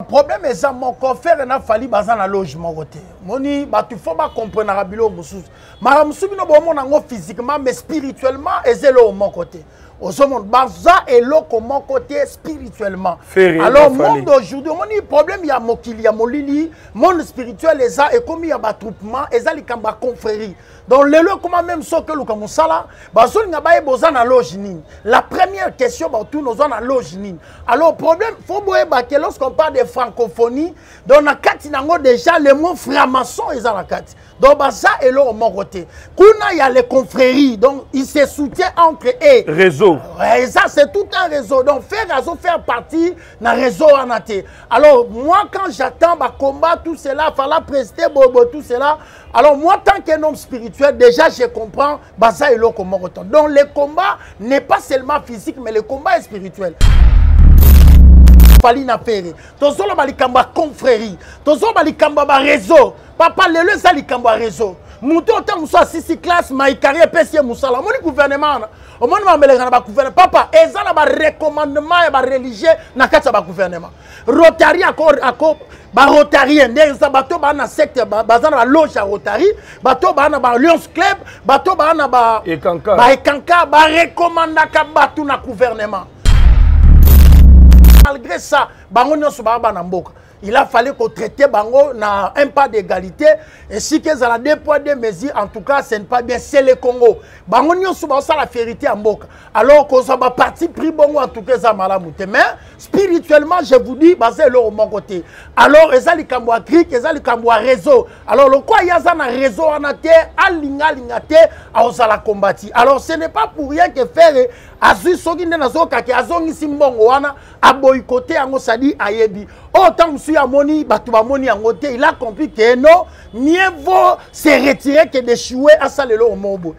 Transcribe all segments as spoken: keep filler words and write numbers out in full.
problème est ça mon coffre n'a fallu bazan na logement côté moni ba tu faut pas comprendre rabilo mususu mara musubi no bomo nango physiquement mais spirituellement ezelo mon côté au monde baza et lo mon côté spirituellement alors monde aujourd'hui moni problème il y a mokili ya molili monde spirituel les a et comme il y a batroupement ezali kamba confrérie donc le lo comment même so que lo comme sala bazo nga ba eboza na loge nini la première question ba tout nos na loge nini alors problème faut boye ba que lorsqu'on parle de francophonie dans la carte nango déjà les mots franc-maçon ils ont la carte donc baza et lo mon côté kuna il y a les confréries donc ils se soutiennent entre eux réseau ouais, ça c'est tout un réseau donc faire réseau faire partie d'un réseau en athée alors moi quand j'attends ba combat tout cela fallait prester bobo tout cela alors moi tant qu'un homme spirituel déjà je comprends baza et lo comment autant donc le combat n'est pas seulement physique mais le combat est spirituel. Fali na pere tozolo balikamba confrérie tozolo balikamba ba réseau papa lelo ça likamba réseau muto ta muso six classe maikari pesi musala moni gouvernement au monde mameleka na ba gouvernement papa eza na ba recommandement ya ba religieux na kati ba gouvernement Rotary accord accord ba Rotarien ndeza bato ba na secte bazana ba loge ya Rotary bato ba na ba Lions Club bato ba na ba ekanka ba ekanka ba recommandaka bato na gouvernement. Malgré ça, bango nyonso ba na mboka. Il a fallu qu'on traite bango na un pas d'égalité et si que ça la deux poids deux mesures en tout cas ce n'est pas bien c'est le Congo. Bango nyonso ba ça la vérité en mboka. Alors qu'on ça va parti pris bongo en tout cas ça malamute mais spirituellement je vous dis basé le mon côté. Alors ezali kambwa cric ezali kambwa réseau. Alors le quoi ya za na réseau en terre alinga lingate a osala combattre. Alors ce n'est pas pour rien que faire azu soki ndena zoka ki azongi simbongo wana a boycotter ango sadi ayebi. Autant monsieur amoni batu ba moni en côté il a compris que non mieux vaut se retirer que d'échouer à ça le au mobo.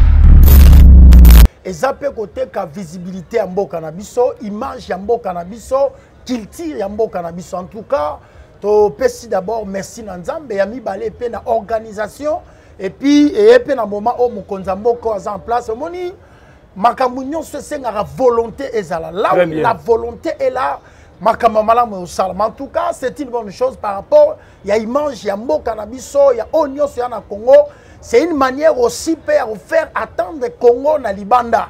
Et ça peut côté ka visibilité en mboka na biso, image en mboka na biso, culture en mboka na biso. En tout cas, to pesi d'abord merci Nzambe ya mi balé pe na organisation et puis et pe na moment où mokonza mboko aza en place moni makambo nyonso sengaka volonté ezala là où la volonté est là. En tout cas, c'est une bonne chose par rapport il y a image, il y a mot cannabiso, il y a oignon sur le Congo. C'est une manière aussi pour faire attendre le Congo na Libanda.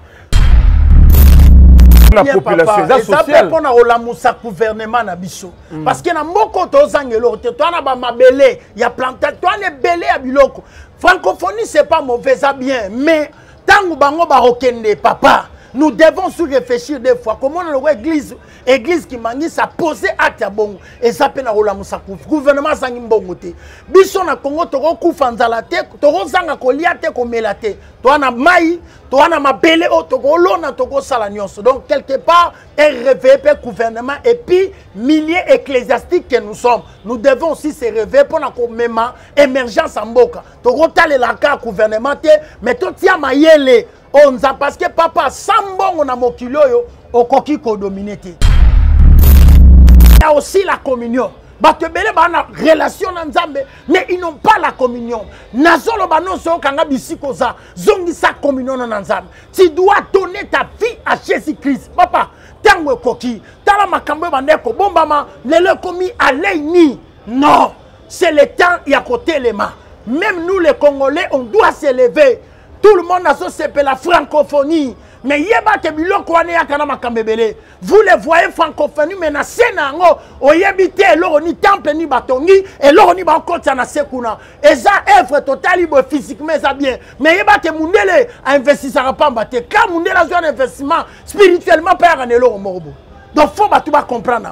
La population sociale. Pour la gouvernement na biso. Parce que na moko to zangelo, to na ba mabele, il y a planté, to na belé à biloko. Francophonie c'est pas mauvais ça bien, mais tango bango ba rokende papa. Nous devons se réfléchir des fois. Comment l'église, église qui manie ça poser acte à bon et ça peine à rouler moussa gouvernement sangi mbongote. Bison na Congo toro kufanzala te, toro zanga koliate komelate. Toi na mai, toi na mabele o toro lona toro salanios. Donc quelque part, un réveil pour gouvernement et puis milliers ecclésiastiques que nous sommes. Nous devons aussi se réveiller pour la même émergence en boka. Toro tale la carte gouvernement mais tout tia mayele. On a parce que papa sambon on a mokilo yo au koki ko dominité. Il y a aussi la communion. Batebele ba na relation na Nzambe mais ils n'ont pas la communion. Nazolo ba non so kanga bisiko za zongi sa communion na Nzambe. Tu dois donner ta vie à Jésus-Christ. Papa, tango koki, tala makambo ba ndeko bombama lelo komi aleini. Non, c'est le temps y a côté les mains. Même nous les Congolais, on doit se lever. Tout le monde a ce la francophonie. Mais yeba ke biloko wane yakana makambebele. Vous les voyez francophonie mais na senango oyebite eloro ni temple ni batongi eloro ni ba kota na sekuna. Eza œuvre totale bo physiquement ça bien. Mais yeba ke mundele a investissera pas mbate. Quand mundele a un investissement spirituellement père en eloro morbo. Donc faut ba tu ba comprendre.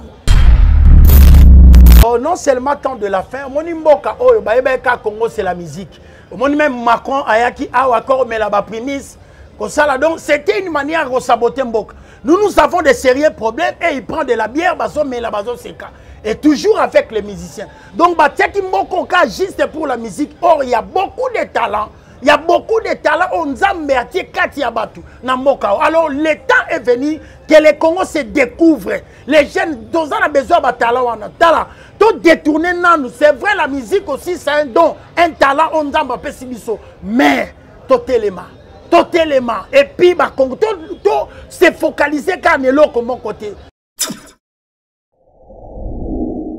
Oh, non seulement temps de la fin, mon imboka oyo ba yeba ka Congo c'est la musique. Mon même Macron ayaki a encore mais la ba prémisse. Donc c'était une manière de saboter Mboka. Nous, nous avons des sérieux problèmes et il prend de la bière, mais la bazo c'est cas. Et toujours avec les musiciens. Donc, bah, Mboka juste pour la musique. Or, il y a beaucoup de talents. Il y a beaucoup de talents. On a merdié Katia Batu. Alors, le temps est venu que les Congos se découvrent. Les jeunes, tous ont besoin de talent. Tout détourner, c'est vrai, la musique aussi, c'est un don. Un talent, on a un peu mais, tout élément. Totalement. Et puis, bah, tout se focaliser car n'est l'autre comme mon côté.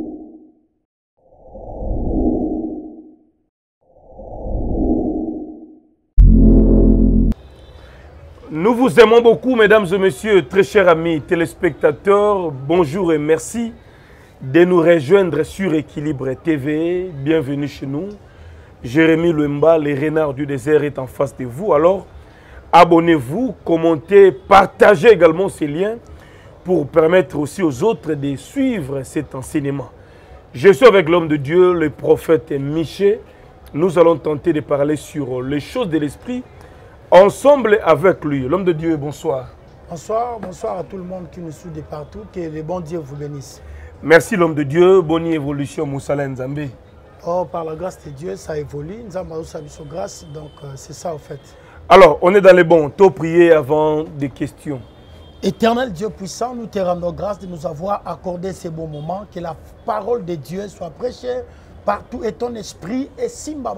Nous vous aimons beaucoup, mesdames et messieurs, très chers amis téléspectateurs. Bonjour et merci de nous rejoindre sur Équilibre T V. Bienvenue chez nous. Jérémy Lemba, le renard du désert, est en face de vous. Alors, abonnez-vous, commentez, partagez également ces liens pour permettre aussi aux autres de suivre cet enseignement. Je suis avec l'homme de Dieu, le prophète Miché. Nous allons tenter de parler sur les choses de l'esprit. Ensemble avec lui. L'homme de Dieu, bonsoir. Bonsoir, bonsoir à tout le monde qui nous suit de partout. Que le bon Dieu vous bénisse. Merci l'homme de Dieu. Bonne évolution, Moussala Nzambé. Oh, par la grâce de Dieu, ça évolue. Nous avons sa grâce, donc euh, c'est ça en fait. Alors, on est dans les bons. Tôt prier avant des questions. Éternel Dieu puissant, nous te rendons grâce de nous avoir accordé ces bons moments. Que la parole de Dieu soit prêchée partout et ton esprit et simba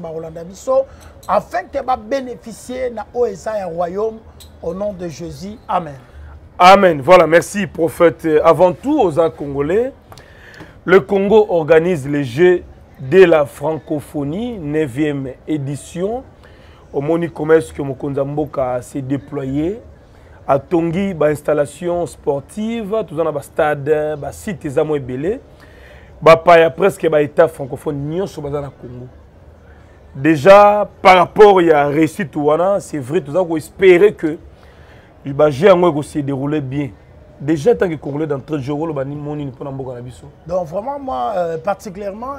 afin que tu bénéficier na oesa royaume au nom de Jésus. Amen. Amen. Voilà, merci prophète. Avant tout aux Congolais, le Congo organise les Jeux de la francophonie, neuvième édition. Au Moni Commerce que Mokonza Mboka s'est déployé à Tongi, ba installation sportive, tout dans le stade, ba site Zamo Ebele. Il y a presque un état francophone sur le Congo. Déjà, par rapport à la réussite, c'est vrai, nous avons espéré que le jeu se déroulé bien. Déjà, tant que Congolais dans trente jours, le Banimoni n'est pas dans Mboka. Donc, vraiment, moi, euh, particulièrement,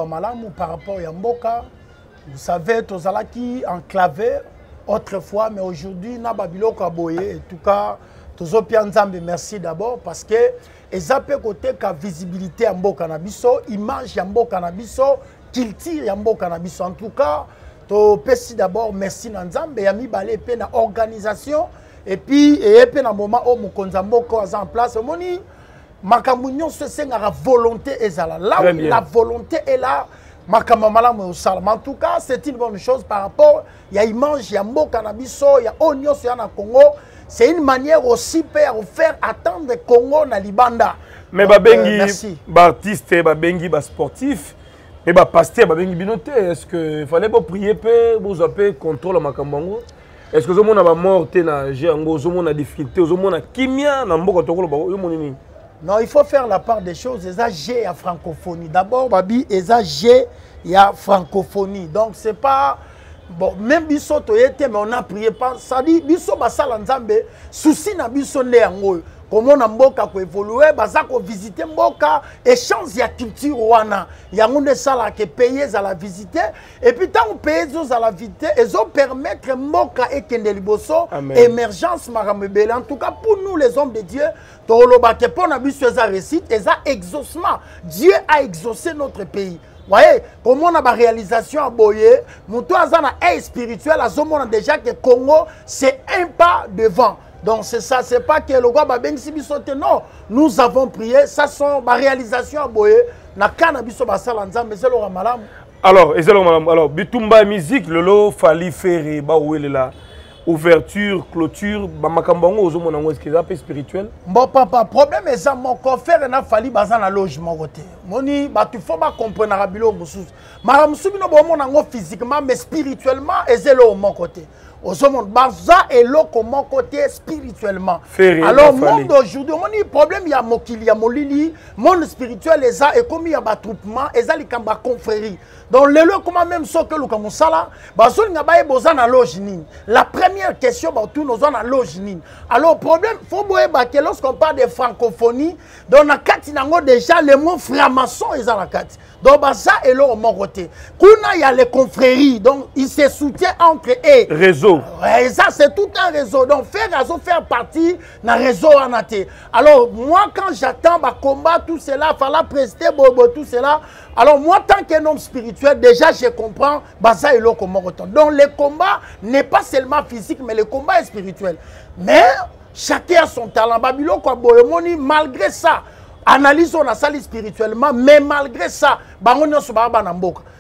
par rapport à Mboka, vous savez, tous allons qui enclavé autrefois, mais aujourd'hui, na Babilo Kaboye. En tout cas, tous aux Pianzambe, merci d'abord parce que et ça peut côté la visibilité en beau cannabis, image en beau cannabis, culture en beau cannabis. En tout cas, to pesi d'abord merci Nanzambe et ami balé pe na organisation et puis et puis na moment où Mokonza Mboko en place, moni makamunyon se senga la volonté ezala. Là où la volonté est là, makamamala mo salama. En tout cas, c'est une bonne chose par rapport il y a image en beau cannabis, il y a oignon sur na Congo. C'est une manière aussi pour faire attendre le Congo na Libanda. Mais babengi artiste, babengi sportif, mais pasteur, babengi binoté. Est-ce que fallait pas prier peu, vous avez contrôle makambango? Est-ce que vous avez mort na jango, vous avez difficulté, vous avez kimia na mboko tokolo ba yo monini? Non, il faut faire la part des choses. Il y a G à francophonie. D'abord, babi, il y a G à francophonie. Donc c'est pas bon, même biso toyete mais on a prié pas ça dit biso basala nzambe souci na biso nde yango comment na mboka ko évoluer baza ko visiter mboka échange ya culture wana yango nde sala ke payer za la visiter et puis tant payer za la visiter et zo permettre mboka ekende liboso émergence maramebele. En tout cas pour nous les hommes de Dieu toloba ke pona biso za réussite et za exaucement. Dieu a exaucé notre pays. Vous voyez, comment on a la réalisation à Boye, nous avons un spirituel, nous déjà que le Congo, c'est un pas devant. Donc c'est ça, c'est pas que le gars va bien si bisote, non. Nous avons prié, ça sont ma réalisation à Boye, na cannabis ba salanza, mais c'est le ramalam. Alors, alors, bitumba musique, le lot fali faire ba ouele là. Ouverture, clôture, bamakambango ozomona est-ce que ça peut spirituel? Bon papa, problème est ça mon confrère n'a fallu bazan na logement côté. Moni ba tu faut pas comprendre rabilo mususu. Mara musubi no bomona ngo physiquement mais spirituellement ezelo mon côté. Ozomona baza eloko mon côté spirituellement. Alors monde aujourd'hui, moni problème il y a mokili ya molili, monde spirituel les a et comme il y a batroupement, ezali kamba confrérie. Donc le lo comment même so que lu comme sala, bazoli nga ba eboza na loge nini. La première question, bah, tous nos zones à loge. Alors, problème, il faut que lorsqu'on parle de francophonie, dans la carte, déjà le mot franc-maçon est dans la carte. Donc, bah, ça est là au mon côté. Kuna, il y a les confréries, donc ils se soutiennent entre eux. Réseau. Et ça, c'est tout un réseau. Donc, faire réseau, faire partie d'un réseau en athée. Alors, moi, quand j'attends bah, combat, tout cela, il fallait prester, bobo, tout cela. Alors, moi, tant qu'un homme spirituel, déjà, je comprends, bah, ça est là au mon côté. Donc, le combat n'est pas seulement physique, mais le combat est spirituel. Mais chacun a son talent. Babylone, quoi, boyomoni, malgré ça, analyse on a sali spirituellement, mais malgré ça, bangonyo subaba na mboka.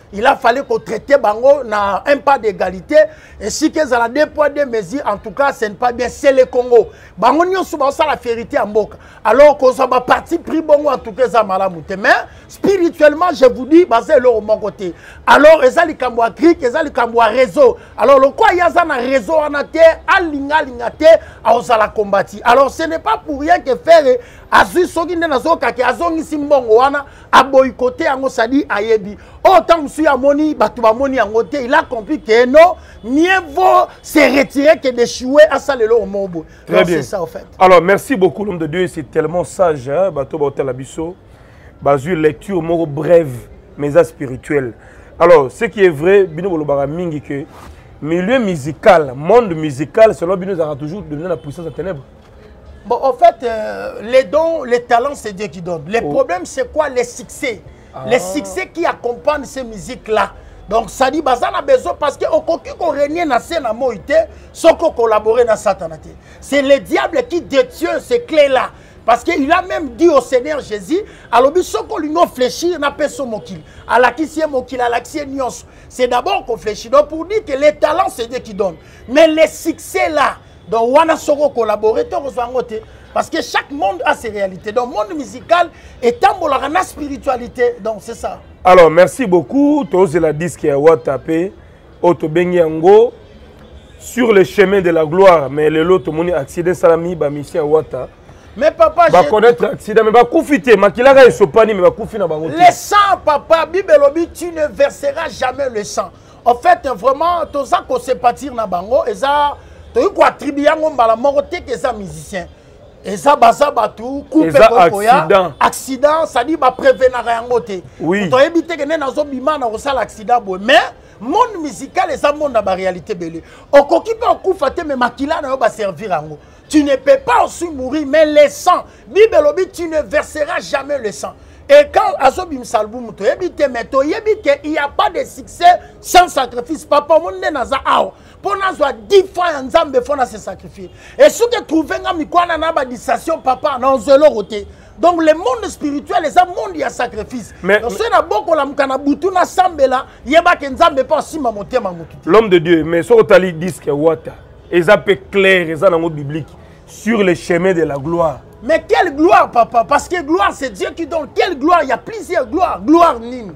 il a fallu qu'on traite bango na un pas d'égalité. Et si que ça a deux poids deux mesures, en tout cas, ce n'est pas bien. C'est le Congo. Bango n'y a souvent ça la vérité en boca. Alors qu'on soit parti pris bongo en tout cas ça malamute. Mais spirituellement, je vous dis, basé le au mon côté. Alors ils ont les cambois cric, ils ont les cambois réseau. Alors le quoi il y a un réseau en até, alinga lingate, à osala combattre. Alors ce n'est pas pour rien que faire azu sogi na zoka ke azongi simbongo wana a boycotter ango sadi ayebi. Autant monsieur amoni batu ba moni ango te, il a compris que non, mieux vaut se retirer que d'échouer à ça le lo mobo. Très bien. C'est ça en fait. Alors merci beaucoup l'homme de Dieu, c'est tellement sage hein, bato ba hotel abisso. Bazu lecture moro brève mais spirituelle. Alors ce qui est vrai, bino bolobara mingi que milieu musical, monde musical, selon bino ça toujours devenu la puissance des ténèbres. Bon, en fait, euh, les dons, les talents, c'est Dieu qui donne. Le oh. problème, c'est quoi? Les succès. Ah. Les succès qui accompagnent ces musiques-là. Donc, ça dit, bah, ça a besoin parce qu'on peut régner dans la moïté, sans qu'on collabore dans Satan. C'est le diable qui détient ces clés-là. Parce qu'il a même dit au Seigneur Jésus, alors, si on lui fléchit, on appelle son mokil. À la qui c'est mokil, à la qui c'est nions. C'est d'abord qu'on fléchit. Donc, pour dire que les talents, c'est Dieu qui donne. Mais les succès-là, donc, on a soro collaborer, parce que chaque monde a ses réalités. Donc, le monde musical est un la spiritualité. Donc, c'est ça. Alors, merci beaucoup. Tous la disque à Watapé, Otobengiango, sur le chemin de la gloire. Mais le lot, mon accident salami, ba mission à Wata. Mais papa, je vais connaître l'accident, mais va confiter. Makilaka est sopani, mais va confiter dans bango. Le sang, papa, Bibelobi, tu ne verseras jamais le sang. En fait, vraiment, tout ça qu'on sait partir dans bango, et ça. Tu as attribué à la mort que ça musicien. Et ça, ça, tout, coupe accident. Accident, ça dit, bah, prévenir rien côté. Oui. Tu as évité que nous avons bimana au sale accident. Mais, monde musical, et ça, monde dans la réalité belé. Au coquille, on coupe, mais makila n'a pas servir à nous. Tu ne peux pas aussi mourir, mais le sang. Bibelobi, tu ne verseras jamais le sang. Et quand Azobim Salboum, tu évites, mais tu évites qu'il n'y a pas de succès sans sacrifice. Papa, mon nez n'a pas. Pour nous, dix fois en Zambé, il faut se sacrifier. Et ce que trouver une distinction, papa, dans le côté. Donc, le monde spirituel, c'est un monde qui a sacrifice. Mais si on a beaucoup de boutou na sambela, il y a pas que Nzambe pas si mamoté mamoté. L'homme de Dieu, mais ce que tu as dit que Wata, ils ont clair, ils ont dans le biblique sur le chemin de la gloire. Mais quelle gloire, papa? Parce que gloire, c'est Dieu qui donne. Quelle gloire? Il y a plusieurs gloires. Gloire Nine.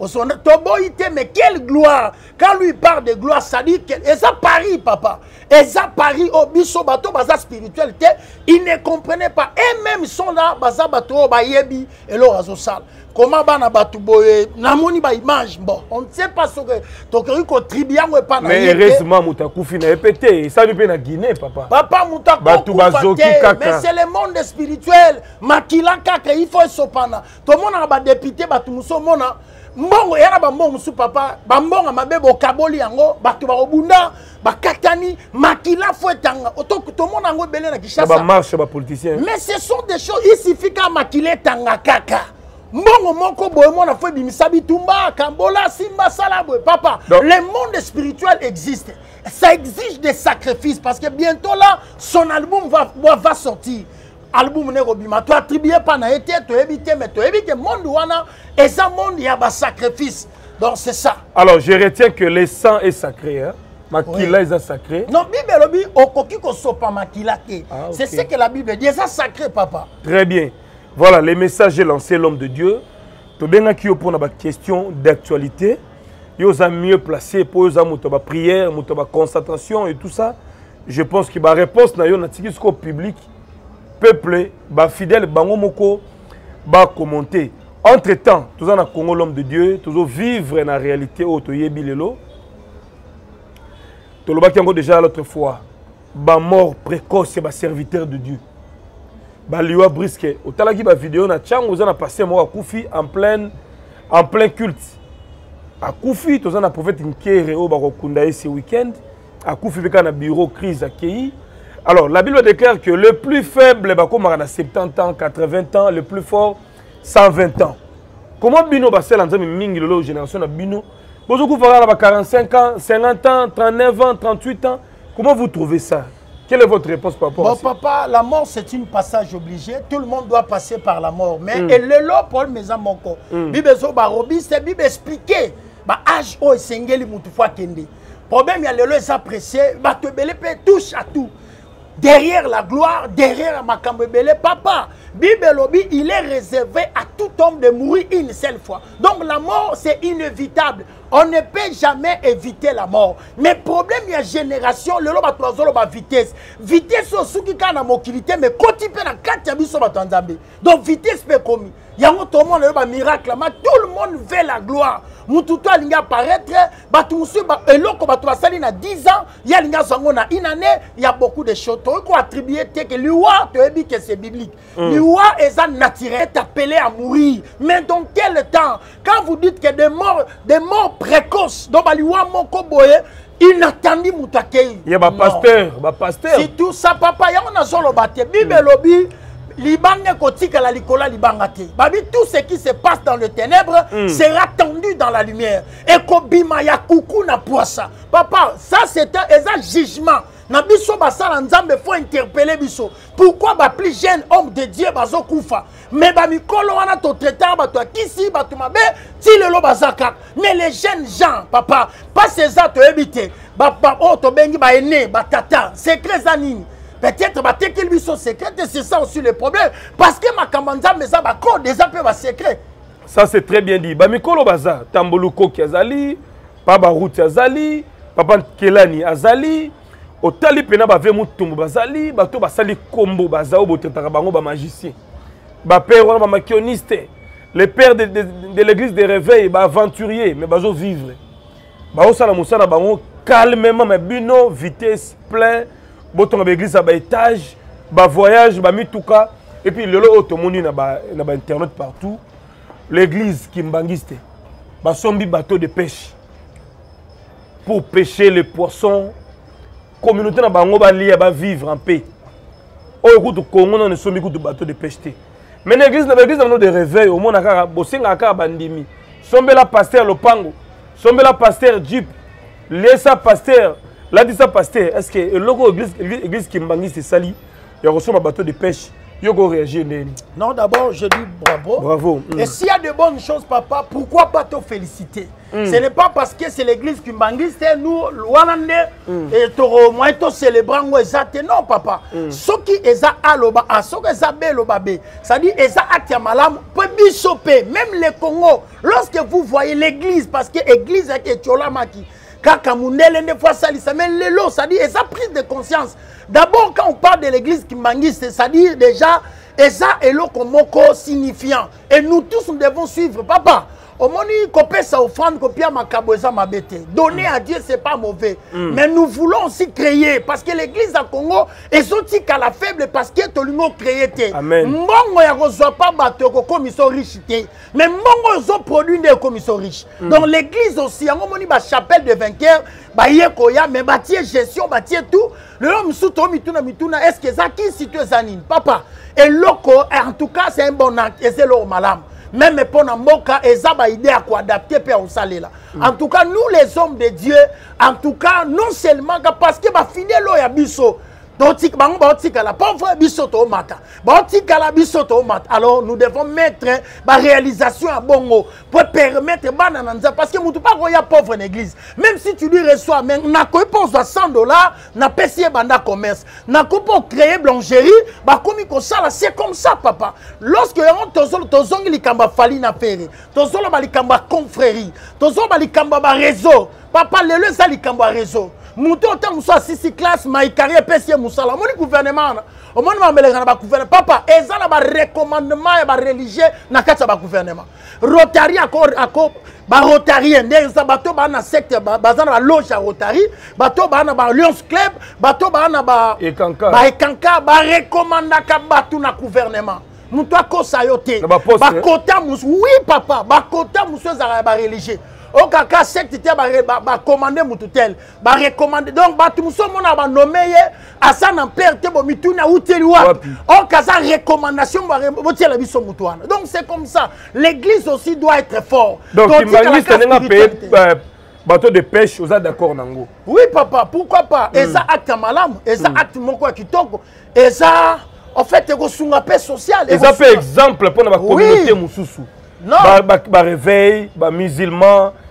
Mais quelle gloire! Quand lui parle de gloire, ça dit que et ça Paris, papa. Et ça Paris au biso bateau baza spiritualité, ils ne comprenaient pas. Et même ils sont là, baza bateau ba yebi et leur azosal. Comment bana bateau boye namoni ba image bon, on ne sait pas ce que donc il contribue ou pas. Mais heureusement Moutakufi n'a répété, ça lui na Guinée, papa. Papa Moutakufi. Mais c'est le monde spirituel. Makila kaka il faut sopana. Tout le monde a ba député batou muso mona. Mbongo yana ba mbongo musu papa ba mbongo mabebo kaboli yango batu ba obunda ba katani makila fouetanga auto tout le monde yango belé na Kinshasa ba marche ba politicien. Mais ce sont des choses il suffit ka makile tanga kaka mbongo moko boye mona fo bimisa bitumba kambola simba salabo papa. Donc, le monde spirituel existe, ça exige des sacrifices parce que bientôt là son album va va sortir. Album ne robima tu attribué pas na été tu éviter mais tu éviter monde wana et ça monde il y a un sacrifice. Donc c'est ça. Alors je retiens que le sang est sacré hein. Makila est sacré. Non, Bible lobi okoki ko sopa makila ke. C'est ce que la Bible dit, c'est sacré papa. Très bien. Voilà, les messages lancés l'homme de Dieu. To benga ki pour na question d'actualité. Yo za mieux placé pour yo za mutoba prière, mutoba concentration et tout ça. Je pense que ba réponse na yo na tikisco public. Peuple, bah fidèle, bango moko, bah commenter. Entre temps, tous en Congo l'homme de Dieu, toujours vivre dans la réalité où tu es bilelo. Tu l'as dit déjà l'autre fois, bah mort précoce, c'est bah serviteur de Dieu. Bah liwa brisque. Au talaki bah vidéo na tchang, vous en a passé moi à Koufi en plein, en plein culte. À Koufi, tous en a prophète Nkere au Barokundaï ce week-end. À Koufi, il y a un bureau crise accueilli. Alors, la Bible déclare que le plus faible, bah, comme on a soixante-dix ans, quatre-vingts ans, le plus fort, cent vingt ans. Comment Bino Bassel, en mingi lolo génération Bino, vous avez quarante-cinq ans, cinquante ans, trente-neuf ans, trente-huit ans. Comment vous trouvez ça? Quelle est votre réponse par rapport bon, à ça? Papa, la mort c'est un passage obligé. Tout le monde doit passer par la mort. Mais mm. et le lot pour mes amis, Bible Zobarobi, c'est Bible expliqué. ba âge o esengeli mutu fois kende problème ya lelo eza pressé bato ebele pe touche à tout derrière la gloire derrière makambo ebele papa Bible lobby il est réservé à tout homme de mourir une seule fois donc la mort c'est inévitable on ne peut jamais éviter la mort mais problème ya génération lelo bato bazolo ba vitesse vitesse osuki kana mokilité mais koti pe na kati ya biso bato nzambe donc vitesse pe komi yango tout le monde le ba miracle mais tout le monde veut la gloire mutu to alinga apparaître bato musu ba eloko bato basali na dix ans ya linga zango na une année il y a beaucoup de choses to ko attribuer te que loi to ebi que c'est biblique mm. loi est naturel est appelé à mourir mais dans quel temps quand vous dites que des morts des morts précoces donc ba loi moko boye inattendi mutakei il y a ba pasteur ba pasteur c'est tout ça papa yango na solo baté Bible lobby Libange kotika la likola libangate. Babi tout ce qui se passe dans le ténèbre mm. sera tendu dans la lumière. Et kobima ya kuku na poissa. Papa, ça c'est un jugement. Na biso basala nzambe faut interpeller biso. Pourquoi ba plus jeune homme de Dieu bazo kufa? Mais ba mikolo wana to traiteur ba to kisi ba to mabe ti lelo bazaka. Mais les jeunes gens, papa, pas ces ça to éviter. Ba ba o to bengi ba ene ba tata. Secret zanini. Peut-être que lui son secret, c'est ça aussi le problème. Parce que ma kamanda mais ça va code des appels va secret. Ça c'est très bien dit. Ba mikolo baza tamboluko ki azali, papa route azali, papa kelani azali, otali pena ba ve mutumbu bazali, bato basali kombo bazao botetaka bango ba magicien. Ba père wana ba makioniste, les pères de, de, de l'église des réveils, ba aventurier, mais bazo vivre. Ba osala musana bango calmement mais bino vitesse plein. Boton l'église à bas étage, bas voyage, bas mituka, et puis le lot automoni na bas na bas internet partout. L'église qui mbangiste, bas sombi bateau de pêche pour pêcher les poissons. Communauté na bango ba lié bas vivre en paix. Oh écoute Congo na ne sombi écoute bateau de pêche. Mais l'église na l'église na de réveil au monde akara bosenga akara bandimi. Sombe la pasteur Lopango, sombe la pasteur Jeep, laissa pasteur. Là, dit ça, pasteur, est-ce que le logo église qui m'bangi c'est sali, il y a reçu ma bateau de pêche, il y a réagi. Non, d'abord, je dis bravo. Bravo. Et mm. s'il y a de bonnes choses, papa, pourquoi pas te féliciter mm. Ce n'est pas parce que c'est l'église qui m'bangi, c'est nous, Luanande, et Toro, moi, et célébrant, exact. Non, papa. Ce qui est à l'oba, ce qui est à l'obabé, ça dit, et ça a malam, peut bisoper, même les Congo, lorsque vous voyez l'église, parce que l'église est Tcholamaki. Kaka Mundele ne fois ça, mais l'élo, ça dit, et ça prise de conscience. D'abord, quand on parle de l'église Kimbangi, c'est-à-dire déjà, et ça est le komoko signifiant. Et nous tous, nous devons suivre. Papa, au moment où on peut s'offrande, copier ma kaboza ma bête. Donner à Dieu, c'est pas mauvais. Mm. Mais nous voulons aussi créer. Parce que l'église à Congo est aussi qu'à la faible parce que tout le monde créé. Amen. Mbongo ya reçoit pas bateau comme ils sont riches. Mais mbongo ils ont produit des comme ils sont riches. Mm. Donc l'église aussi, à un moment où la chapelle de vainqueur, bah yekoya, mais bâtir gestion, bâtir tout. Le homme sous toi, mituna mituna, est-ce que ça qui situe Zanine? Papa, et loco, en tout cas, c'est un bon acte, et c'est l'eau malam. Même pour Namboka, et ça va aider à quoi adapter pour salé là. En tout cas, nous les hommes de Dieu, en tout cas, non seulement parce que va finir l'eau à biso. Donc, la pauvre bisoto mata. La bisoto mata. Alors, nous devons mettre la réalisation à bongo pour permettre banananza parce que nous ne pouvons pas pauvre en église. Même si tu lui reçois, mais n'a pas cent dollars, n'a pas essayé banda commerce, n'a pas créé blancherie, bah comme il ça c'est comme ça papa. Lorsque on tozolo tozongi likamba fali na faire, tozolo ba likamba confrérie, tozolo ba likamba ba réseau. Papa le ça likamba réseau. Mouton tant soit six classes maïkari et pesier moussala. Mon gouvernement, au moment où on a gouvernement, papa, et ça n'a pas recommandement et pas religieux n'a qu'à ba gouvernement. Rotary accord accord ba Rotarien, des bateaux ba na secte bazan ba loge à Rotary, bateau ba na ba Lions Club, bateau ba na ba Ekanka, ba Ekanka ba recommanda ka bateau na gouvernement. Mouton ko sayote. Ba kota mous, oui papa, ba kota mousseux za ba religieux. Au cas secte te ba commander mututel ba recommander donc ba tout so mona ba nommer à ça n'en perd te bo mituna uteli wa au cas ça recommandation ba botiela biso mutuana donc c'est comme ça l'église aussi doit être fort donc il m'a pas payer bateau de pêche aux d'accord nango oui papa pourquoi pas et ça acte malam et ça acte moko kitoko et ça en fait ego sunga paix sociale et ça fait exemple pour la communauté mususu non ba ba réveil ba musulman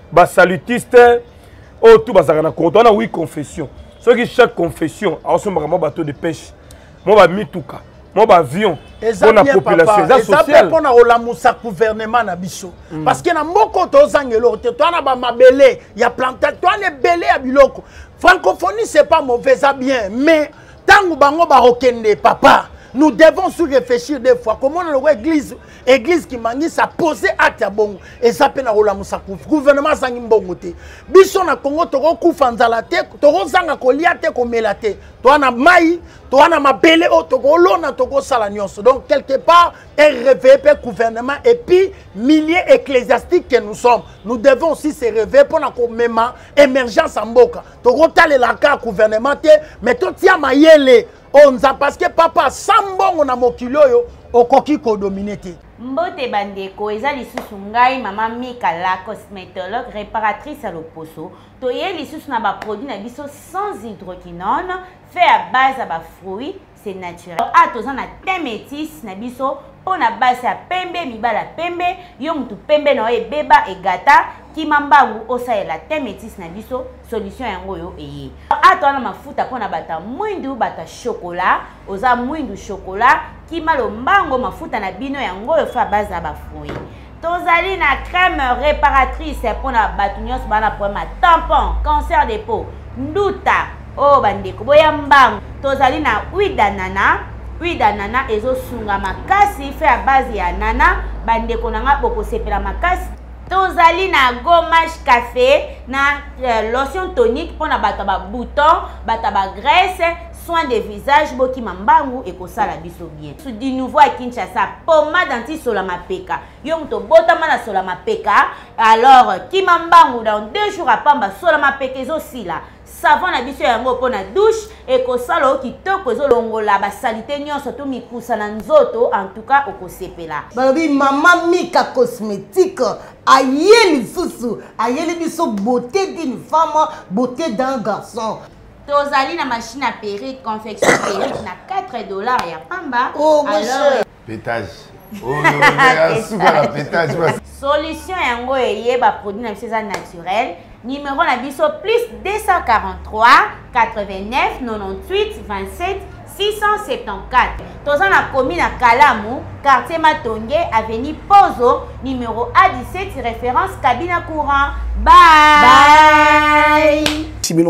basalutiste oyo tout bazalaka na courant wana oui confession soki chaque confession aosombaka mwa bateau de pêche mwa bamituka mwa baavion mpona population eza sociale mpona kolamusa gouvernement na biso parce que na mboka tozangela te toana bamabele ya plantage toana ebele ya biloko francophonie c'est pas mauvais ça bien mais ntango bango bakokende papa nous devons se réfléchir des fois comment on église église qui mangi ça poser acte ya bongo et ça pena rola musa gouvernement sangi mbongo te biso na Congo toko kufa nzala te toko zanga kolia te komela te to na mai to na mabele o toko lona toko sala nyonso donc quelque part un réveil pe gouvernement et puis milliers ecclésiastiques que nous sommes nous devons aussi se réveiller pour na ko mema émergence en mboka toko tale la ka gouvernement te mais to tia mayele onza parce que papa sambongo na mokili oyo okoki ko dominete mbote bandeko eza lisusu ngai mama Mika la cosmétologue réparatrice à l'Oposo toye lisusu na ba produit na biso sans hydroquinone fait à base à ba fruits c'est naturel a toza na thé métis na biso pona base ya pembe mibala pembe yo mutu pembe na e beba e gata kimambangu osaela thé métis na biso solution yango yo eye a toza na mafuta pona bata mwindu bata chocolat oza mwindu chocolat kimalo mbango mafuta na bino yango yo fa base ya ba fruits tozali na crème réparatrice pona batu nyonso bana problème tampon cancer des peaux nduta oh bandeko boya mbango tozali na huile d'ananas huile d'ananas ezo sunga makasi fait à base ya nana bandeko nanga boko sepela makasi tozali na gommage café na euh, lotion tonique pona bata ba bouton bata ba graisse soin de visage boki mambangu et kosala biso bien sous du nouveau à Kinshasa pommade anti sola mapeka yo mto botama na sola mapeka alors kimambangu dans deux jours à pamba sola mapeka ezo sila savon na biso yango pona douche et kosala okitoko ezo longola ba salite nyonso to mikusa na nzoto en tout cas okosepela balobi mama Mika cosmétique ayeli susu ayeli biso beauté d'une femme beauté d'un garçon. Tozali na machine à perruque, confection perruque na quatre dollars ya pamba. Oh, alors pétage. Oh, non, la pétage. Solution yango eyeba produit na biso naturel. Numéro na biso plus deux cent quarante-trois quatre-vingt-neuf quatre-vingt-dix-huit vingt-sept six cent soixante-quatorze. Toza na commune à Kalamu, quartier Matonge, avenue Pozo, numéro A dix-sept, référence cabine courant. Bye. Bye.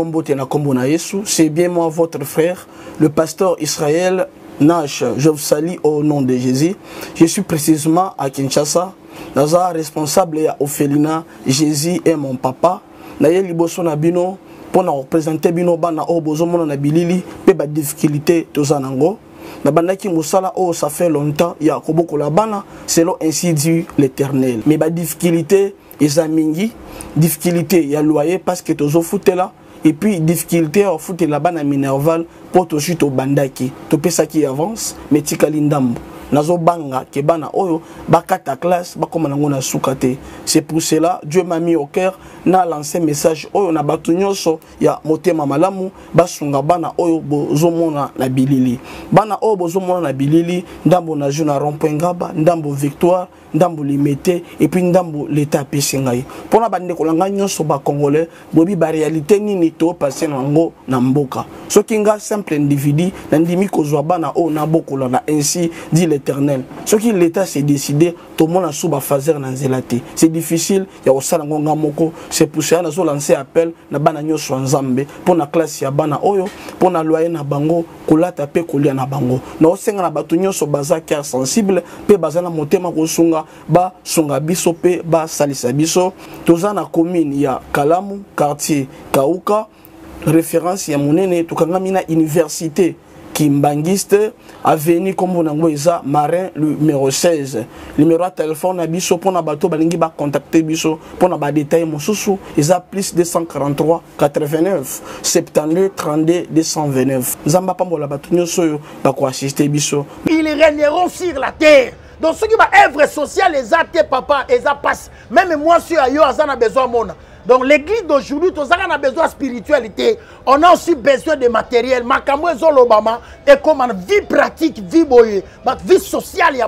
C'est bien moi, votre frère, le pasteur Israël Nash. Je vous salue au nom de Jésus. Je suis précisément à Kinshasa. Naza responsable à Ophelina. Jésus est mon papa. Naye liboso na bino pour représenter bino bana o bozomona na bilili pe ba difficulté tozanango. Na bandaki musala oh ça fait longtemps ya koboko la bana selon ainsi dit l'Éternel. Mais ba difficulté ezamingi difficulté ya loyer parce que tozo futela et puis difficulté au foot la bana minerval pour to chito bandaki to pesa qui avance mais tikali ndambo nazo banga ke bana oyo bakata classe bakoma nango na sukate. C'est pour cela Dieu m'a mis au cœur na lancé message oyo na batu nyonso ya motema malamu basunga bana oyo bozomona na bilili bana oyo bozomona na bilili ndambo na juna rond-point Ngaba ndambo Victoire ndambo limité et puis ndambo l'état pesingai pona bande kolanga nyonso ba congolais bobi ba réalité nini to passer nango na mboka soki nga simple individu na ndimi kozwa bana o na bokola na ainsi dit l'Éternel soki l'état s'est décidé to mona suba fazer na nzelate c'est difficile ya osala ngonga moko c'est pour ça na zo lancer appel na bana nyonso nzambe pona classe ya bana oyo pona loyer na bango kolata pe kolia na bango na osenga na batu nyonso baza cœur sensible pe baza na motema kosunga ba sunga biso pe ba salisa biso toza na commune ya Kalamu quartier Kauka référence ya monene tukangami na université Kimbangiste avenue comme nango eza Marin numéro seize numéro de téléphone na biso pona bato balingi ba contacter biso pona ba détail mosusu eza plus deux cent quarante-trois quatre-vingt-neuf soixante-douze trente-deux deux cent vingt-neuf nzamba pambola bato nyonso yo ba ko assister biso ils régneront sur la terre. Donc ce qui va œuvre sociale les athées papa et ça passe même moi sur ayo azana besoin mona. Donc l'église d'aujourd'hui, tout ça on a besoin de spiritualité, on a aussi besoin de matériel. Makambo ezolobama et comme vie pratique, vie boye, vie sociale ya bato.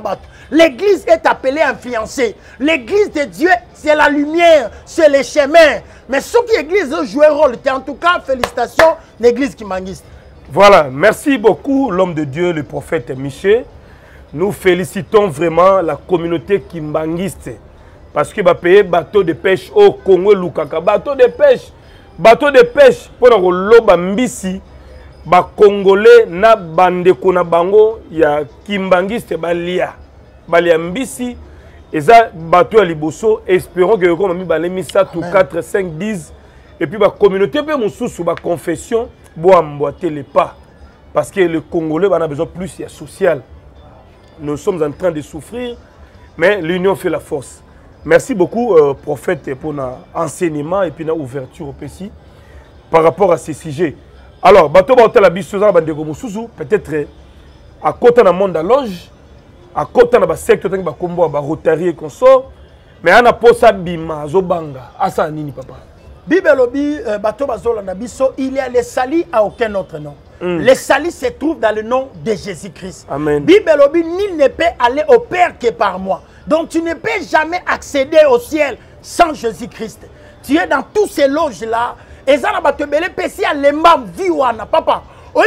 L'église est appelée à influencer. L'église de Dieu, c'est la lumière, c'est les chemins. Mais ce qui l'église joue un rôle, en tout cas, félicitations, l'église qui manguiste. Voilà, merci beaucoup l'homme de Dieu, le prophète Miché. Nous félicitons vraiment la communauté kimbangiste. Parce que va payer bateau de pêche au Congo Lukaka. Bateau de pêche. Bateau de pêche. Pour le loba mbisi. Ba Congolais na bande kona bango. Ya kimbangiste balia. Balia mbisi. Et ça, bateau à Liboso. Espérons que comme mi balemi ça tout quatre, cinq, dix. Et puis la communauté peut moussou sous la confession. Bois emboîter les pas. Parce que le Congolais a besoin plus de social. Nous sommes en train de souffrir, mais l'union fait la force. Merci beaucoup, euh, prophète, pour l'enseignement et puis l'ouverture au P C par rapport à ces sujets. Alors, bateau la peut-être à côté dans monde à loge, à côté dans le secteur de combo à Rotary et consort, mais on a pas ça bima zobanga. Asa nini papa. Bible lobi bateau bazola na biso, il y a les salis à aucun autre nom. Mm. Les salis se trouvent dans le nom de Jésus-Christ. Amen. Bible lobi, nul ne peut aller au Père que par moi. Donc tu ne peux jamais accéder au ciel sans Jésus-Christ. Tu es dans tous ces loges-là. Et ça n'a pas te belé péci à l'embam viwana papa. Moi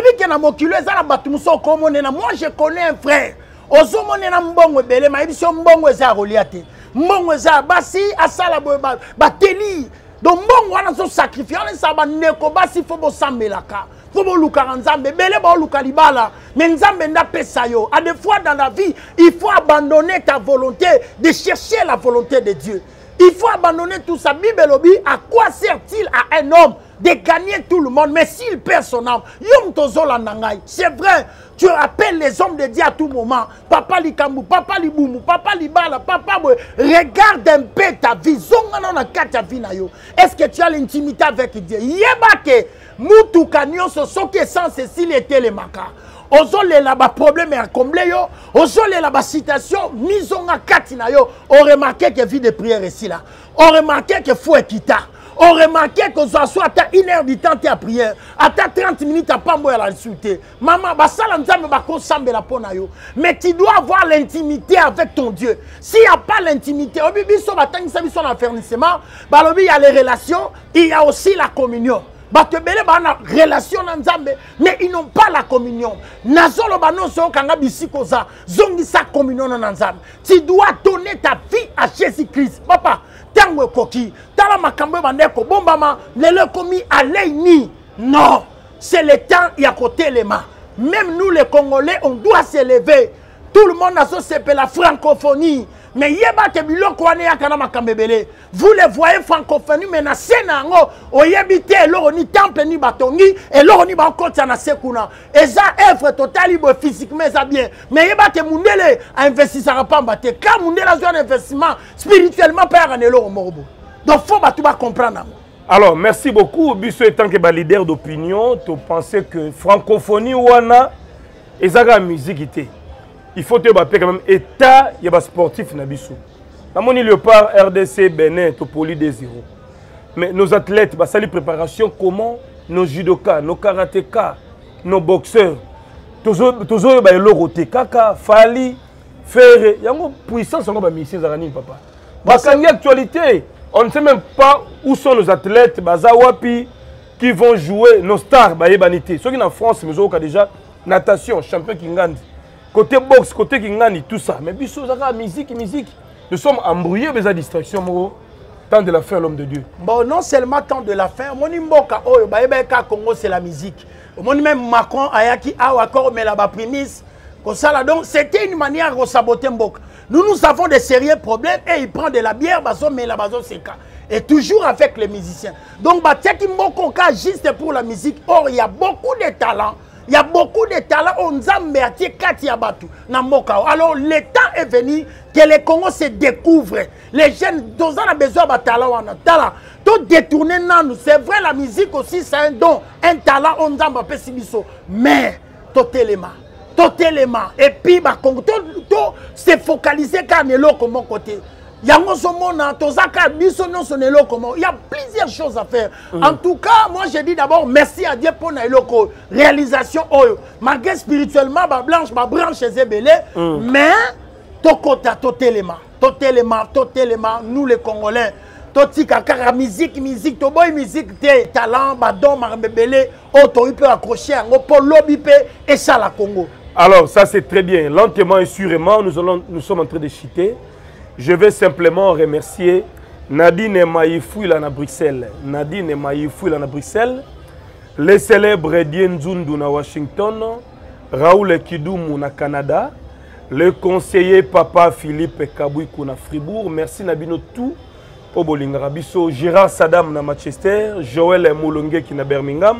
je connais un frère. Ozo monena mbongo belé ma ebiso mbongo eza Goliath. Mbongo eza basi asala ba teli. Donc mbongo wana so sacrifier on ça ba neko basi fo bo sambelaka. Fo bo luka nzambe belé ba luka libala. Mais nzambe nda pesa yo. À des fois dans la vie, il faut abandonner ta volonté de chercher la volonté de Dieu. Il faut abandonner tout ça. Bible lobby, à quoi sert-il à un homme de gagner tout le monde, mais s'il perd son âme, c'est vrai, tu appelles les hommes de Dieu à tout moment. Papa Likambu, Papa Liboumou, Papa Libala, Papa Boy, regarde un peu ta vie. Est-ce que tu as l'intimité avec Dieu? Yebake, Moutou Kanyon, ce sont qui sans Cécile et Télémaka. Ozole la ba problème à combler yo, ozole la ba citation, misons à katina yo, on remarqué que vie de prière ici là, on remarqué que faut équita. On remarqué que ça soit à une heure du temps à prière, à trente minutes à pas moi à l'insulter. Maman, bah ça l'ensemble va consommer la pona yo. Mais tu dois avoir l'intimité avec ton Dieu. S'il n'y a pas l'intimité, au bibi so batang ça bi son affermissement, bah lobi il y a les relations, il y a aussi la communion. Bato belé ba na relation na nzambe, mais ils n'ont pas la communion. Nazolo ba non so kanga bisiko za, zongi sa communion na nzambe. Tu dois donner ta vie à Jésus-Christ. Papa, tango koki, tala makambo bandeko bombama, lele komi aleini. Non, c'est le temps y a côté les mains. Même nous les Congolais, on doit s'élever. Tout le monde a ce la francophonie. Mais yeba ke biloko wane yakana makambebele. Vous les voyez francophonie mais na senango oyebite eloro ni temple ni batongi eloro ni bakota na sekuna. Eza œuvre totali bo physiquement ça bien. Mais yeba ke mundele a investissera pas mbate. Quand mundele a un investissement spirituellement pas en eloro morobo. Donc faut batu ba comprendre. Alors merci beaucoup biso étant que ba leader d'opinion, tu pensais que francophonie wana ezaka musique ité. Il faut te battre quand même état il y a sportif na biso. Na moni Léopard R D C Bénin to poli deux zéro. Mais nos athlètes ba sali préparation comment nos judokas, nos karatékas, nos boxeurs tozo tozo ba eloroté kaka fali faire yango puissance ngo ba mission zarani papa. Ba kangi actualité, on ne sait même pas où sont nos athlètes bazawapi qui vont jouer nos stars ba yebanité. Ceux qui en France mais au déjà natation champion Kingandi. Côté boxe, côté Kingani, tout ça. Mais biso, musique, musique. Nous sommes embrouillés mais à distraction, moi. Tant de la fin, l'homme de Dieu. Bon, non seulement tant de la fin, mon imboka, oh, bah, Congo, c'est la musique. Mon même Macron, Ayaki, ah, encore, mais là-bas, prémisse. Comme ça, là, donc, c'était une manière de saboter Mboka. Nous, nous avons des sérieux problèmes et il prend de la bière, baso, mais là, baso, c'est cas. Et toujours avec les musiciens. Donc, bah, tiens, Mboka, juste pour la musique. Or, il y a beaucoup de talents. Il y a beaucoup de talents. On zambe ati kati abatu na mboka. Alors le temps est venu que les Congos se découvrent. Les jeunes, nous avons besoin de talent. Tout détourner nous. C'est vrai, la musique aussi, c'est un don, un talent. On zambe pessibiso. Mais totalement, totalement. Et puis, bah, tout, tout se focaliser car n'est l'autre mon côté. Il y a plusieurs choses à faire. Mm. En tout cas, moi je dis d'abord merci à Dieu pour la réalisation. Malgré spirituellement, ma blanche, ma branche est belée. Mm. Mais tokota totelema totelema totelema nous les Congolais totika kaka musique musique to boy musique te talent badon marbebele auto peut accrocher ngo po lobby pe et ça la Congo. Alors ça c'est très bien, lentement et sûrement nous allons nous sommes en train de chuter. Je vais simplement remercier Nadine Maïfou là à Bruxelles, Nadine Maïfou là à Bruxelles, les célèbres Dien Zundu na Washington, Raoul Kidoumou na Canada, le conseiller Papa Philippe Kabouikou na Fribourg, merci Nabino tout au Bolingarabiso, Gérard Saddam na Manchester, Joël Moulongue qui na Birmingham,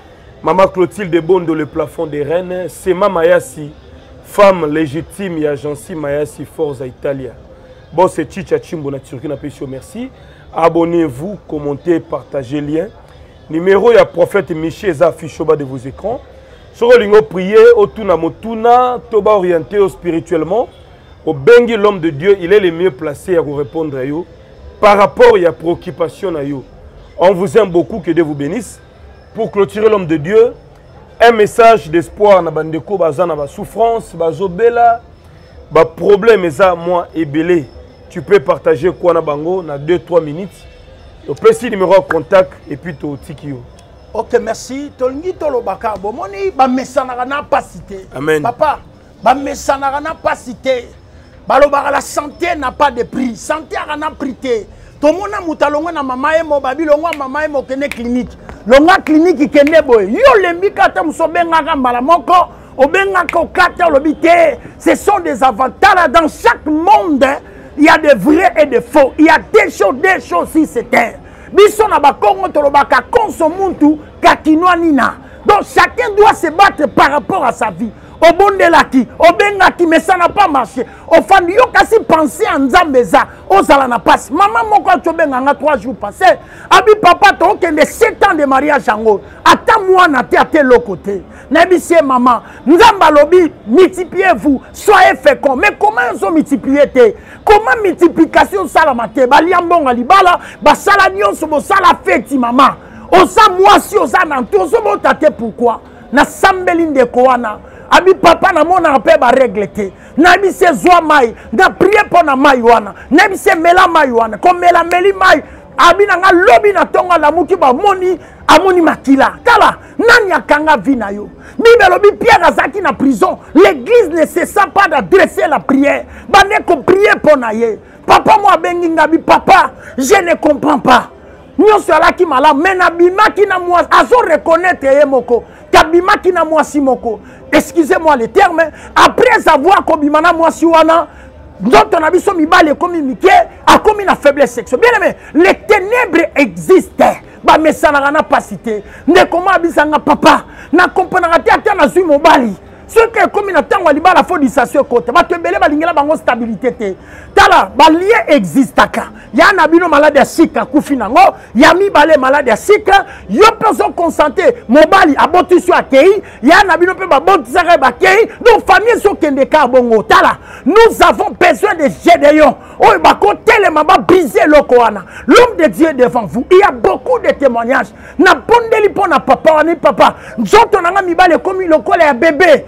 Maman Clotilde Bondo le plafond des Rennes, Sema Mayasi, femme légitime et agence Mayasi Forza Italia. Bon, c'est Chicha Chimbo na Turquie na Pécho, merci. Abonnez-vous, commentez, partagez le lien. Numéro ya prophète Michel Eza affiché au bas de vos écrans. Sur le ligne prier, au tuna motuna, toba orienté spirituellement. Au bengi l'homme de Dieu, il est le mieux placé à vous répondre à vous. Par rapport à la préoccupation à vous. On vous aime beaucoup, que Dieu vous bénisse. Pour clôturer l'homme de Dieu, un message d'espoir na bandeko bazana ba souffrance, bazobela, ba problème eza moi ebelé. Tu peux partager quoi na bango na deux trois minutes. Au petit numéro de contact et puis to tikio. OK, merci. Tolingi tolobaka bomoni ba mesanaka na pas cité. Amen. Papa, ba mesanaka na pas cité. Balobaka la santé n'a pas de prix. Santé a na prix. Tomona mutalonga na mama emo babilonga mama emo kene clinique. Longa clinique kene boy. Yo lembi kata musobenga mbala moko, obenga ko kata lobité. Ce sont des avatars dans chaque monde. Il y a des vrais et des faux. Il y a des choses, des choses si c'était. Biso na bakongo tolobaka konsomuntu kakinoa nina. Donc chacun doit se battre par rapport à sa vie. Au bon de laki, au bengaki, mais ça n'a pas marché. Au fan, yo kasi penser en Zambeza, au Zalana passe. Maman, mon quand tu benga trois jours passés. Abi papa, tu as sept ans de mariage en haut. Attends moi, na te à tel côté. Nabi c'est maman, Nzamba lobi, multipliez-vous, soyez féconds. Mais comment ils ont multiplié te? Comment multiplication salamate? Baliambon alibala, basala nyon sobo sala feti maman. Osa moi si osa nantou, sobo tate pourquoi? Na sambeline de koana. Abi papa na mona rappel ba régler. Nabi se zoa mai, na prier pour na mai wana. Nabi se mela mai wana, comme mela meli mai. Abi na nga lobi na tonga la muki ba moni amoni makila. Tala, nani akanga vina yo. Bible lobi Pierre azaki na prison. L'église ne cesse pas d'adresser la prière. Ba ne ko prier pour na ye. Papa moi bengi ngabi papa, je ne comprends pas. Nyo sala ki mala mena bima ki na moi azo reconnaître ye moko. Kabima ki na moi si moko. Excusez-moi le terme. Après avoir kobimana moi si wana, d'autres na biso mibale communiqué a commis la faiblesse sexuelle. Bien aimé, les ténèbres existent. Ba mesana na pas cité. Ne comment abisanga papa na comprendre te ata na zui mobali. Ce qui est comme une attente, on va la fondisation côté. Va te belé, va l'ingénieur, va stabilité. Tala, ba lien existe aka. Ya na bino malade à sika kufinango. Ya mi balé malade à sika. Yo personne consenté. Mobali aboti sur akei. Ya na bino pe ba boti sare ba kei. Donc famille so kende ka bongo. Tala, nous avons besoin de Gédéon. Oh ba côté les mama briser le koana. L'homme de Dieu devant vous. Il y a beaucoup de témoignages. Na pondeli pona papa ni papa. Nzoto nanga mi balé comme le col ya bébé.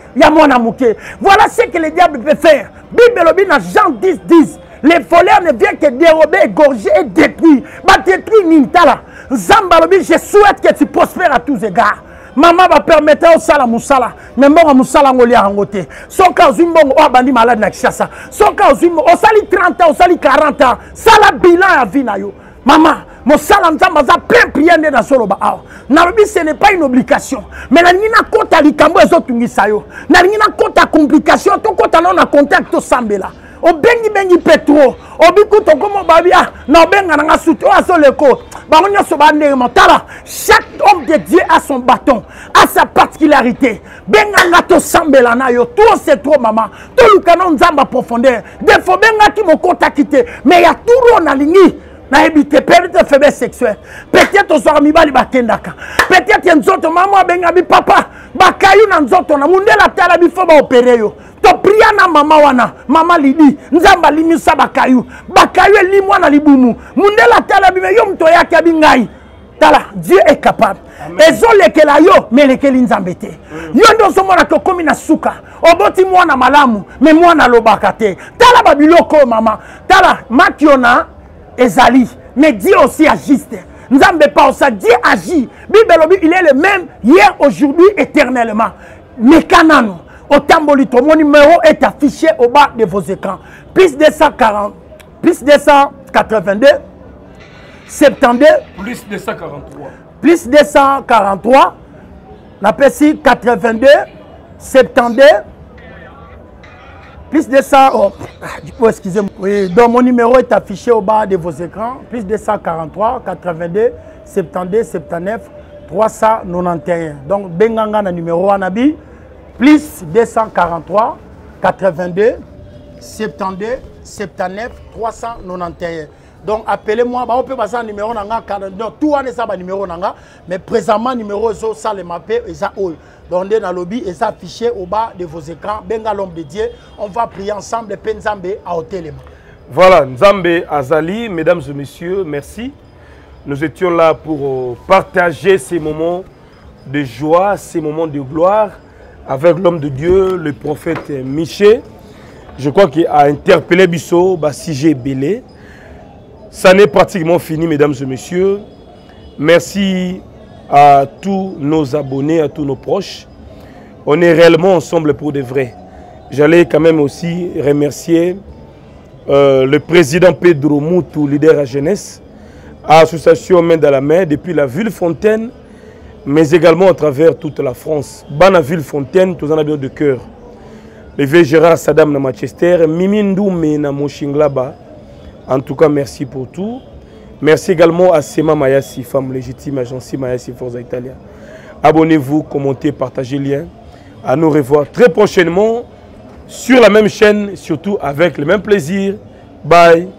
Voilà ce que le diable peut faire. Bible dans Jean dix, dix. Les voleurs ne viennent que dérober, égorger et détruire. Bah détruire Nintala. Zambalobi, je souhaite que tu prospères à tous égards. Maman va permettre au sala musala. Mais bon, musala ngoli a ngote. Son cas zimbongo o bandi malade na Kishasa. Son cas zimbo o sali trente ans, o sali quarante ans. Sala bilan à vie na yo. Maman, mon salam zambaza plein prière dans solo ba. Narobi ce n'est pas une obligation. Mais la nina kota likambo ezotungisa yo. Na nina kota complication to kota na contact to sambela. O bengi bengi petro. O biku to komo babia. Na benga na suto aso leko. Ba onyo so ba ndenge motala. Chaque homme de Dieu a son bâton, a sa particularité. Benga na to sambela na yo. Tout c'est trop maman. To lukana nzamba profondeur. Defo benga ki mo kota kite. Mais ya turo na lingi. Na ebite peut-être faiblesse sexuelle. Peut-être aux amis bali bakendaka. Peut-être nzoto maman benga bi papa. Bakayu na nzoto na mundela tala bi fo ba opérer yo. To priya na mama wana, mama lidi, nzamba limisa bakayu. Bakayu limwa na libumu. Mundela tala bi me yo mto yake bi ngai. Tala, Dieu est capable. Et zo lekela yo, mais lekeli nzambe te. Yo ndo so mona ko komi na suka. Oboti mwana malamu, mais mwana lobaka te. Tala babiloko mama. Tala makiona ezali, mais Dieu aussi agiste. Nzambe pas ça, Dieu agit. Bible il est le même hier, aujourd'hui, éternellement. Mais kanano, au tambolito, mon numéro est affiché au bas de vos écrans. Plus deux cent quarante, plus deux cent quatre-vingt-deux, soixante-douze, Plus deux cent quarante-trois. plus deux cent quarante-trois, la P C quatre-vingt-deux, soixante-douze, plus deux cents, oh, oh excusez-moi. Oui, donc mon numéro est affiché au bas de vos écrans. Plus deux cent quarante-trois, quatre-vingt-deux, soixante-douze, soixante-dix-neuf, trois cent quatre-vingt-onze. Donc, Benganga na numéro Anabi. Plus deux cent quarante-trois, quatre-vingt-deux, soixante-douze, soixante-dix-neuf, trois cent quatre-vingt-onze. Donc, appelez-moi. On peut passer un numéro nanga. Donc, tout le monde est un numéro nanga. Mais présentement, numéro est ça le mappé et ça haut. Donc, dans le lobby et ça affiché au bas de vos écrans. Benga l'homme de Dieu. On va prier ensemble. Penzambe à hôtel. Voilà, Nzambe Azali, mesdames et messieurs, merci. Nous étions là pour partager ces moments de joie, ces moments de gloire avec l'homme de Dieu, le prophète Miché. Je crois qu'il a interpellé Bissot, Bassige Belé. Ça n'est pratiquement fini, mesdames et messieurs. Merci à tous nos abonnés, à tous nos proches. On est réellement ensemble pour de vrai. J'allais quand même aussi remercier euh, le président Pedro Moutou, leader à jeunesse, à l'association Main dans la Main, depuis la ville Fontaine, mais également à travers toute la France. Bana ville Fontaine, tous en avez de cœur. Le vieux Gérard Saddam na Manchester, Mimi Ndoumé na Moshinglaba. En tout cas, merci pour tout. Merci également à Sema Mayasi, femme légitime, agence Mayasi Forza Italia. Abonnez-vous, commentez, partagez le lien. À nous revoir très prochainement sur la même chaîne, surtout avec le même plaisir. Bye.